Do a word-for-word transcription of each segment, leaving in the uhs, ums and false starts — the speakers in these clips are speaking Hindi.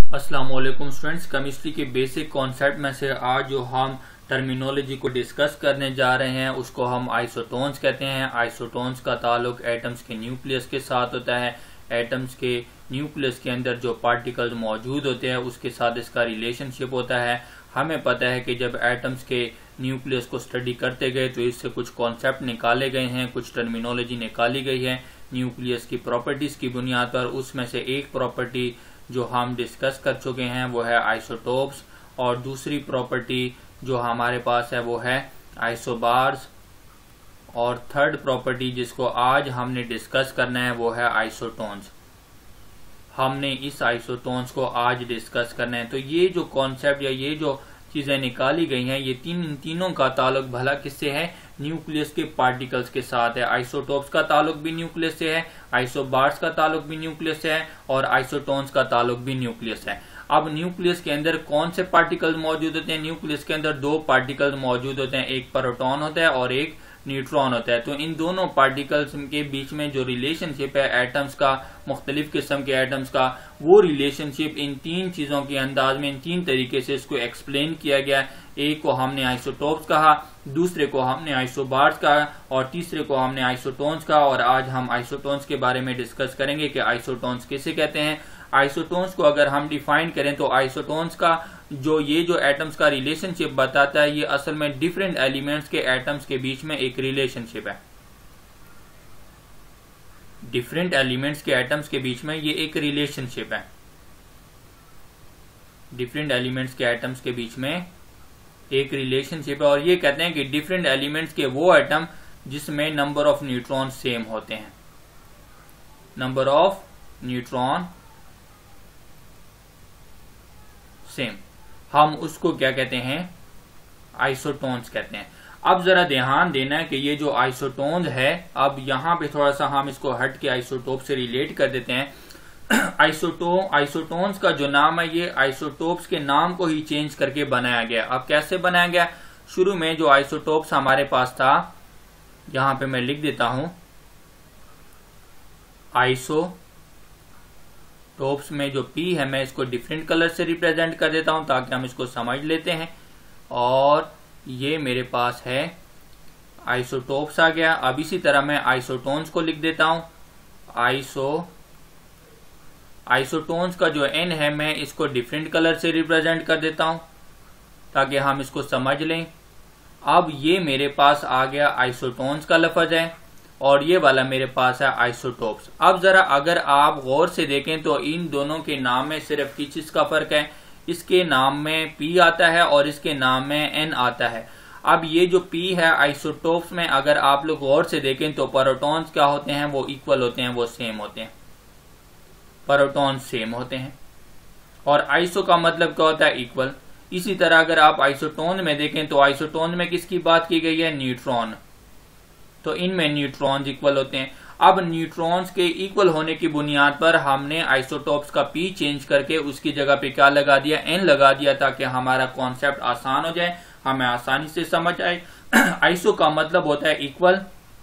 अस्सलाम वालेकुम स्टूडेंट्स, केमिस्ट्री के बेसिक कॉन्सेप्ट में से आज जो हम टर्मिनोलॉजी को डिस्कस करने जा रहे हैं उसको हम आइसोटोन्स कहते हैं। आइसोटोन्स का ताल्लुक एटम्स के न्यूक्लियस के साथ होता है। एटम्स के न्यूक्लियस के अंदर जो पार्टिकल्स मौजूद होते हैं उसके साथ इसका रिलेशनशिप होता है। हमें पता है कि जब एटम्स के न्यूक्लियस को स्टडी करते गए तो इससे कुछ कॉन्सेप्ट निकाले गए हैं, कुछ टर्मिनोलॉजी निकाली गई है न्यूक्लियस की प्रॉपर्टीज की बुनियाद पर। उसमें से एक प्रॉपर्टी जो हम डिस्कस कर चुके हैं वो है आइसोटोप्स, और दूसरी प्रॉपर्टी जो हमारे पास है वो है आइसोबार्स, और थर्ड प्रॉपर्टी जिसको आज हमने डिस्कस करना है वो है आइसोटोन्स। हमने इस आइसोटोन्स को आज डिस्कस करना है। तो ये जो कॉन्सेप्ट या ये जो चीजें निकाली गई हैं ये तीन इन तीनों का ताल्लुक भला किससे है? न्यूक्लियस के पार्टिकल्स के साथ है। आइसोटोप्स का ताल्लुक भी न्यूक्लियस से है, आइसोबार्स का ताल्लुक भी न्यूक्लियस से है, और आइसोटोन्स का ताल्लुक भी न्यूक्लियस है। अब न्यूक्लियस के अंदर कौन से पार्टिकल्स मौजूद होते हैं? न्यूक्लियस के अंदर दो पार्टिकल्स मौजूद होते हैं, एक प्रोटॉन होता है और एक न्यूट्रॉन होता है। तो इन दोनों पार्टिकल्स के बीच में जो रिलेशनशिप है एटम्स का, मुख्तलिफ किस्म के एटम्स का, वो रिलेशनशिप इन तीन चीजों के अंदाज में इन तीन तरीके से इसको एक्सप्लेन किया गया। एक को हमने आइसोटोप्स कहा, दूसरे को हमने आइसोबार्स कहा, और तीसरे को हमने आइसोटोन्स कहा। और आज हम आइसोटोन्स के बारे में डिस्कस करेंगे कि आइसोटोन्स किसे कहते हैं। आइसोटोन्स को अगर हम डिफाइन करें तो आइसोटोन्स का जो ये जो एटम्स का रिलेशनशिप बताता है ये असल में डिफरेंट एलिमेंट्स के एटम्स के बीच में एक रिलेशनशिप है। डिफरेंट एलिमेंट्स के एटम्स के बीच में ये एक रिलेशनशिप है। डिफरेंट एलिमेंट्स के एटम्स के बीच में एक रिलेशनशिप है, और ये कहते हैं कि डिफरेंट एलिमेंट्स के वो एटम जिसमें नंबर ऑफ न्यूट्रॉन सेम होते हैं। नंबर ऑफ न्यूट्रॉन सेम, हम उसको क्या कहते हैं? आइसोटोन्स कहते हैं। अब जरा ध्यान देना है कि ये जो आइसोटोन्स है, अब यहां पे थोड़ा सा हम इसको हट के आइसोटोप से रिलेट कर देते हैं। आइसोटो आइसोटोन्स का जो नाम है ये आइसोटोप्स के नाम को ही चेंज करके बनाया गया। अब कैसे बनाया गया? शुरू में जो आइसोटोप्स हमारे पास था, यहां पे मैं लिख देता हूं आइसो टोप्स में जो P है मैं इसको डिफरेंट कलर से रिप्रेजेंट कर देता हूं ताकि हम इसको समझ लेते हैं। और ये मेरे पास है आइसोटोप्स आ गया। अब इसी तरह मैं आइसोटोन्स को लिख देता हूं आइसो आइसोटोन्स का जो N है मैं इसको डिफरेंट कलर से रिप्रेजेंट कर देता हूं ताकि हम इसको समझ लें। अब ये मेरे पास आ गया आइसोटोन्स का लफ्ज है, और ये वाला मेरे पास है आइसोटोप्स। अब जरा अगर आप गौर से देखें तो इन दोनों के नाम में सिर्फ किस चीज का फर्क है? इसके नाम में P आता है और इसके नाम में N आता है। अब ये जो P है आइसोटोप्स में अगर आप लोग गौर से देखें तो प्रोटॉन्स क्या होते हैं? वो इक्वल होते हैं, वो सेम होते हैं। प्रोटॉन सेम होते हैं, और आइसो का मतलब क्या होता है? इक्वल। इसी तरह अगर आप आइसोटोन में देखें तो आइसोटोन में किसकी बात की गई है? न्यूट्रॉन। तो इनमें न्यूट्रॉन्स इक्वल होते हैं। अब न्यूट्रॉन्स के इक्वल होने की बुनियाद पर हमने आइसोटोप्स का P चेंज करके उसकी जगह पे क्या लगा दिया? N लगा दिया, ताकि हमारा कॉन्सेप्ट आसान हो जाए, हमें आसानी से समझ आए। आइसो का मतलब होता है इक्वल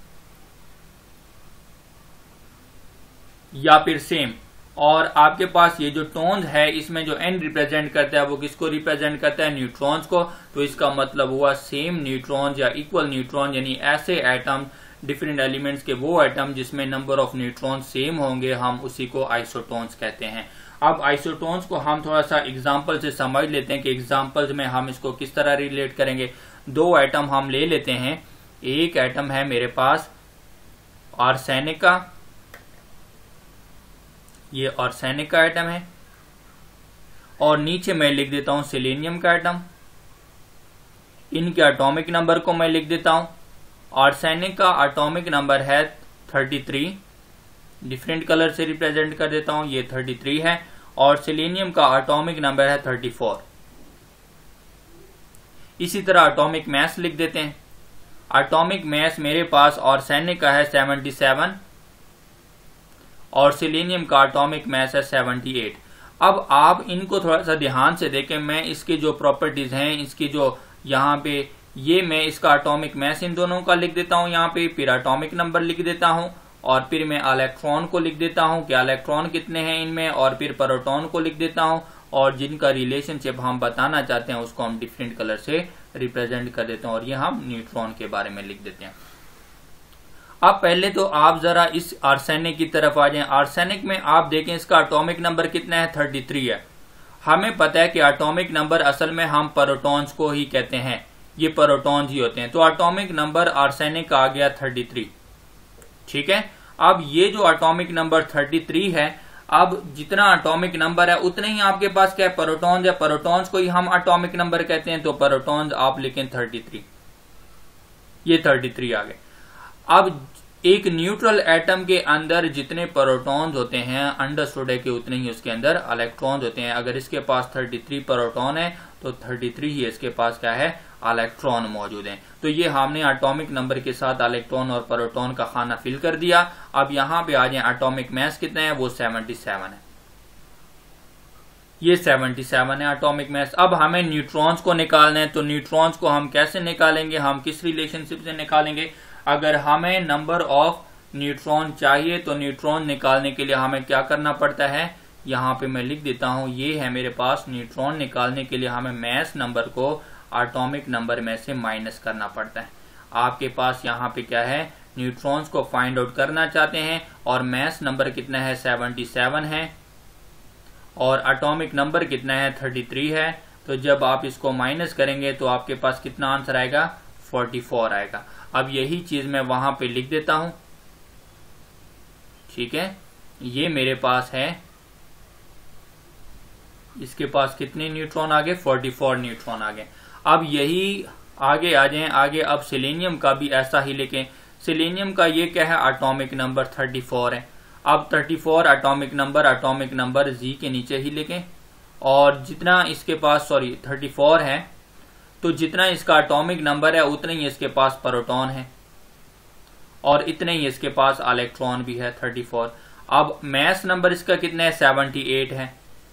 या फिर सेम, और आपके पास ये जो टोन्स है इसमें जो N रिप्रेजेंट करता है वो किसको रिप्रेजेंट करता है? न्यूट्रॉन्स को। तो इसका मतलब हुआ सेम न्यूट्रॉन्स या इक्वल न्यूट्रॉन, यानी ऐसे एटम, डिफरेंट एलिमेंट्स के वो एटम जिसमें नंबर ऑफ न्यूट्रॉन सेम होंगे, हम उसी को आइसोटोन्स कहते हैं। अब आइसोटोन्स को हम थोड़ा सा एग्जाम्पल से समझ लेते हैं कि एग्जाम्पल्स में हम इसको किस तरह रिलेट करेंगे। दो एटम हम ले लेते हैं। एक एटम है मेरे पास आर्सेनिक का, ये आर्सेनिक का एटम है, और नीचे मैं लिख देता हूं सेलेनियम का एटम। इनके एटॉमिक नंबर को मैं लिख देता हूं। आर्सेनिक का एटॉमिक नंबर है तैंतीस, डिफरेंट कलर से रिप्रेजेंट कर देता हूं, ये तैंतीस है, और सेलेनियम का एटॉमिक नंबर है चौंतीस। इसी तरह एटॉमिक मास लिख देते हैं। एटॉमिक मास मेरे पास आर्सेनिक का है सतहत्तर, और सेलेनियम का एटॉमिक मास है अठहत्तर। अब आप इनको थोड़ा सा ध्यान से देखें, मैं इसके जो प्रॉपर्टीज हैं, इसकी जो यहाँ पे ये मैं इसका एटॉमिक मास इन दोनों का लिख देता हूँ यहाँ पे, फिर एटॉमिक नंबर लिख देता हूँ, और फिर मैं इलेक्ट्रॉन को लिख देता हूं कि इलेक्ट्रॉन कितने हैं इनमें, और फिर प्रोटॉन को लिख देता हूं, और जिनका रिलेशनशिप हम बताना चाहते हैं उसको हम डिफरेंट कलर से रिप्रेजेंट कर देते हैं और ये हम न्यूट्रॉन के बारे में लिख देते हैं। अब पहले तो आप जरा इस आर्सेनिक की तरफ आ जाएं। आर्सेनिक में आप देखें इसका एटॉमिक नंबर कितना है, थर्टी थ्री है। हमें पता है कि एटॉमिक नंबर असल में हम प्रोटॉन्स को ही कहते हैं, ये प्रोटॉन्स ही होते हैं। तो एटॉमिक नंबर आर्सेनिक का आ गया थर्टी थ्री, ठीक है। अब ये जो एटॉमिक नंबर थर्टी थ्री है, अब जितना एटॉमिक नंबर है उतने ही आपके पास क्या है, प्रोटॉन्स है। प्रोटॉन्स को ही हम एटॉमिक नंबर कहते हैं, तो प्रोटॉन्स आप लिखें थर्टी थ्री, ये थर्टी थ्री आ गए। अब एक न्यूट्रल एटम के अंदर जितने प्रोटॉन्स होते हैं अंडरस्टूड है कि उतने ही उसके अंदर इलेक्ट्रॉन्स होते हैं। अगर इसके पास थर्टी थ्री प्रोटॉन है तो थर्टी थ्री ही इसके पास क्या है, इलेक्ट्रॉन मौजूद हैं। तो ये हमने एटॉमिक नंबर के साथ इलेक्ट्रॉन और प्रोटॉन का खाना फिल कर दिया। अब यहां पे आ जाए, एटॉमिक मास कितना है, वो सेवेंटी सेवन है, ये सेवेंटी सेवन है एटॉमिक मास। अब हमें न्यूट्रॉन्स को निकालना है, तो न्यूट्रॉन्स को हम कैसे निकालेंगे, हम किस रिलेशनशिप से निकालेंगे। अगर हमें नंबर ऑफ न्यूट्रॉन चाहिए तो न्यूट्रॉन निकालने के लिए हमें क्या करना पड़ता है, यहाँ पे मैं लिख देता हूं, ये है मेरे पास। न्यूट्रॉन निकालने के लिए हमें मास नंबर को एटॉमिक नंबर में से माइनस करना पड़ता है। आपके पास यहाँ पे क्या है, न्यूट्रॉन्स को फाइंड आउट करना चाहते हैं और मास नंबर कितना है, सेवेंटी सेवन है और एटॉमिक नंबर कितना है, थर्टी थ्री है। तो जब आप इसको माइनस करेंगे तो आपके पास कितना आंसर आएगा, फोर्टी फोर आएगा। अब यही चीज मैं वहां पे लिख देता हूं, ठीक है। ये मेरे पास है, इसके पास कितने न्यूट्रॉन आ गए, फोर्टी फोर न्यूट्रॉन आ गए। अब यही आगे आ जाएं, आगे अब सेलेनियम का भी ऐसा ही लिखें। सेलेनियम का ये क्या है, एटॉमिक नंबर थर्टी फोर है। अब thirty four atomic number, atomic number Z के नीचे ही लिखें और जितना इसके पास, सॉरी थर्टी फोर है, तो जितना इसका एटॉमिक नंबर है उतने ही इसके पास प्रोटॉन है और इतने ही इसके पास इलेक्ट्रॉन भी है, थर्टी फोर। अब मास नंबर इसका कितना है, सेवेंटी एट है,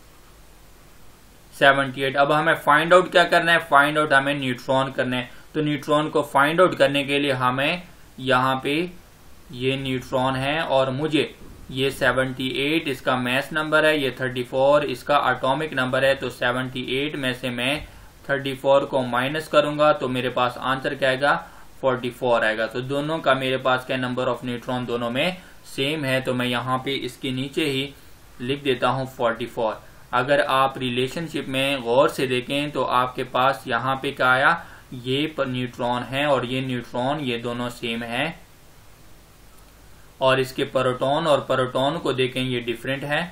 सेवेंटी एट। अब हमें फाइंड आउट क्या करना है, फाइंड आउट हमें न्यूट्रॉन करना है। तो न्यूट्रॉन को फाइंड आउट करने के लिए हमें यहाँ पे ये न्यूट्रॉन है और मुझे ये सेवेंटी एट इसका मास नंबर है, ये थर्टी फोर इसका एटॉमिक नंबर है। तो सेवेंटी एट में से मैं थर्टी फोर को माइनस करूंगा तो मेरे पास आंसर क्या आएगा, फोर्टी फोर आएगा। तो दोनों का मेरे पास क्या, नंबर ऑफ न्यूट्रॉन दोनों में सेम है। तो मैं यहाँ पे इसके नीचे ही लिख देता हूँ फोर्टी फोर। अगर आप रिलेशनशिप में गौर से देखें तो आपके पास यहाँ पे क्या आया, ये न्यूट्रॉन है और ये न्यूट्रॉन, ये दोनों सेम है। और इसके प्रोटॉन और प्रोटॉन को देखें, ये डिफरेंट है।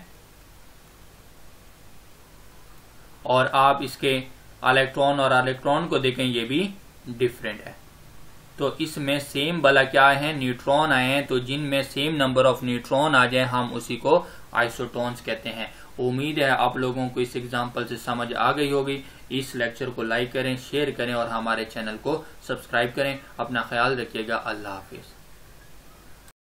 और आप इसके इलेक्ट्रॉन और इलेक्ट्रॉन को देखें, ये भी डिफरेंट है। तो इसमें सेम वाला क्या है, न्यूट्रॉन आए हैं। तो जिनमें सेम नंबर ऑफ न्यूट्रॉन आ जाए हम उसी को आइसोटोन्स कहते हैं। उम्मीद है आप लोगों को इस एग्जाम्पल से समझ आ गई होगी। इस लेक्चर को लाइक करें, शेयर करें और हमारे चैनल को सब्सक्राइब करें। अपना ख्याल रखिएगा। अल्लाह हाफिज।